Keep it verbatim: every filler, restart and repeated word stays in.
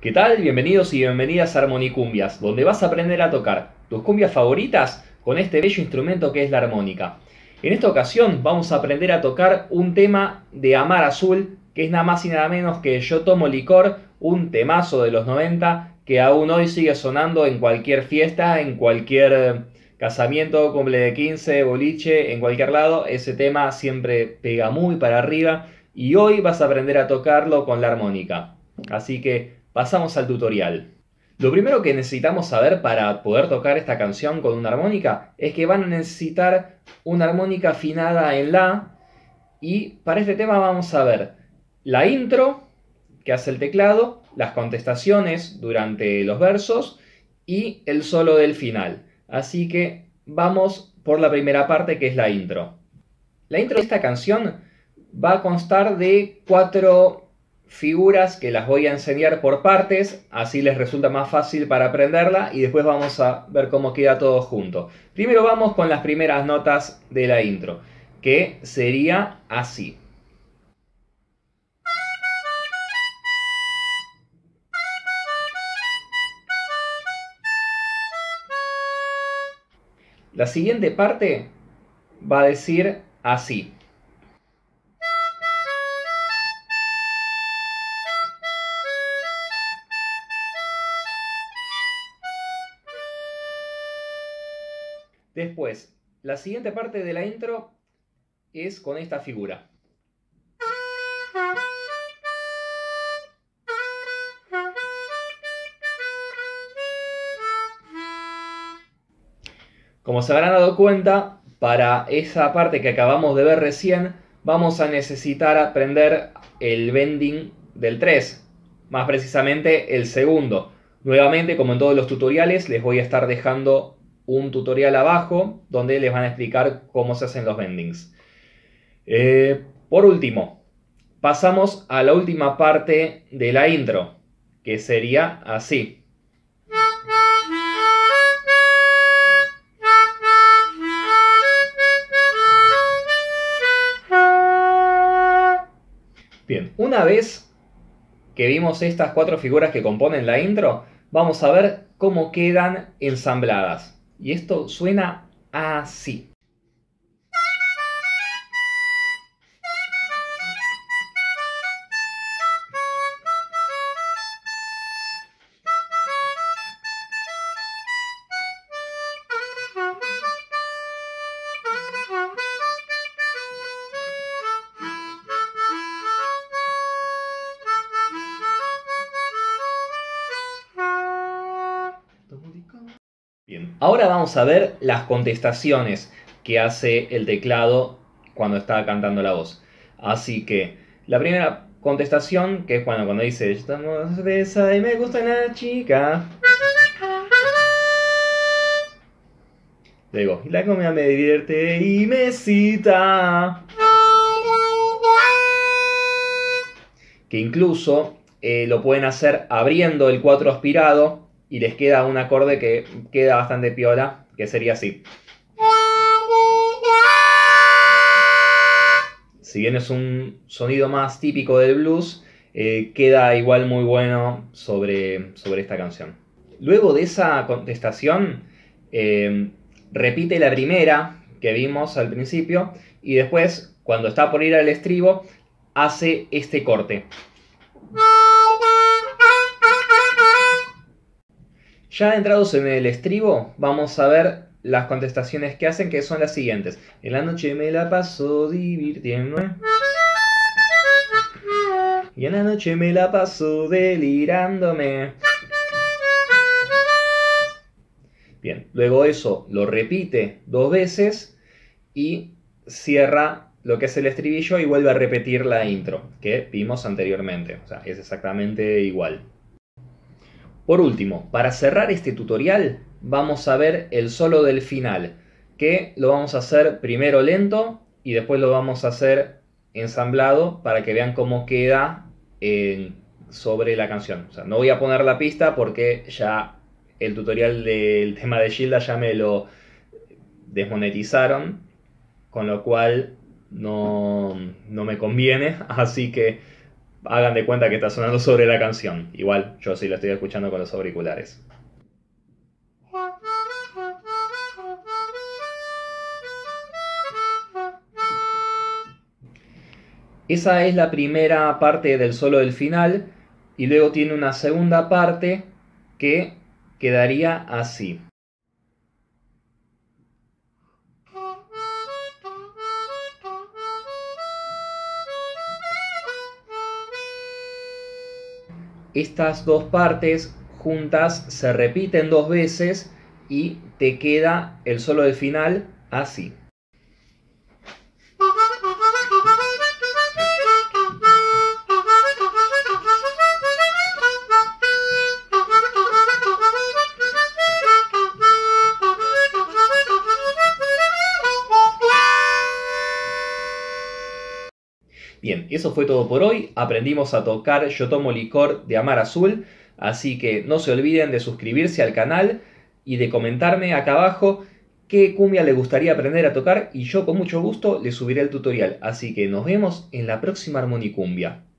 ¿Qué tal? Bienvenidos y bienvenidas a Armonicumbias, donde vas a aprender a tocar tus cumbias favoritas con este bello instrumento que es la armónica. En esta ocasión vamos a aprender a tocar un tema de Amar Azul, que es nada más y nada menos que Yo Tomo Licor, un temazo de los noventa que aún hoy sigue sonando en cualquier fiesta, en cualquier casamiento, cumple de quince, boliche, en cualquier lado. Ese tema siempre pega muy para arriba y hoy vas a aprender a tocarlo con la armónica. Así que pasamos al tutorial. Lo primero que necesitamos saber para poder tocar esta canción con una armónica es que van a necesitar una armónica afinada en La, y para este tema vamos a ver la intro que hace el teclado, las contestaciones durante los versos y el solo del final. Así que vamos por la primera parte, que es la intro. La intro de esta canción va a constar de cuatro figuras que las voy a enseñar por partes, así les resulta más fácil para aprenderla y después vamos a ver cómo queda todo junto. Primero vamos con las primeras notas de la intro, que sería así. La siguiente parte va a decir así. Después, la siguiente parte de la intro es con esta figura. Como se habrán dado cuenta, para esa parte que acabamos de ver recién, vamos a necesitar aprender el bending del tres, más precisamente el segundo. Nuevamente, como en todos los tutoriales, les voy a estar dejando un tutorial abajo donde les van a explicar cómo se hacen los bendings. Eh, por último, pasamos a la última parte de la intro, que sería así. Bien, una vez que vimos estas cuatro figuras que componen la intro, vamos a ver cómo quedan ensambladas. Y esto suena así. Bien, ahora vamos a ver las contestaciones que hace el teclado cuando está cantando la voz. Así que la primera contestación, que es cuando, cuando dice estamos besa y me gusta la chica. Luego, y la comida me divierte y me cita. Que incluso eh, lo pueden hacer abriendo el cuatro aspirado. Y les queda un acorde que queda bastante piola, que sería así. Si bien es un sonido más típico del blues, eh, queda igual muy bueno sobre, sobre esta canción. Luego de esa contestación, eh, repite la primera que vimos al principio y después, cuando está por ir al estribo, hace este corte. Ya entrados en el estribo, vamos a ver las contestaciones que hacen, que son las siguientes. En la noche me la paso divirtiendo. Y en la noche me la paso delirándome. Bien, luego eso lo repite dos veces y cierra lo que es el estribillo y vuelve a repetir la intro que vimos anteriormente. O sea, es exactamente igual. Por último, para cerrar este tutorial, vamos a ver el solo del final, que lo vamos a hacer primero lento y después lo vamos a hacer ensamblado para que vean cómo queda eh, sobre la canción. O sea, no voy a poner la pista porque ya el tutorial del tema de Gilda ya me lo desmonetizaron, con lo cual no, no me conviene, así que hagan de cuenta que está sonando sobre la canción. Igual yo sí la estoy escuchando con los auriculares. Esa es la primera parte del solo del final y luego tiene una segunda parte que quedaría así. Estas dos partes juntas se repiten dos veces y te queda el solo del final así. Bien, eso fue todo por hoy. Aprendimos a tocar Yo tomo licor de Amar Azul, así que no se olviden de suscribirse al canal y de comentarme acá abajo qué cumbia les gustaría aprender a tocar y yo con mucho gusto les subiré el tutorial. Así que nos vemos en la próxima Armonicumbia.